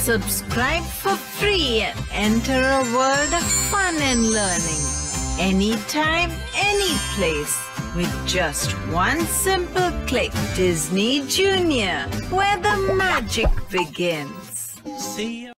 Subscribe for free and enter a world of fun and learning. Anytime, any place. With just one simple click. Disney Junior, where the magic begins. See you.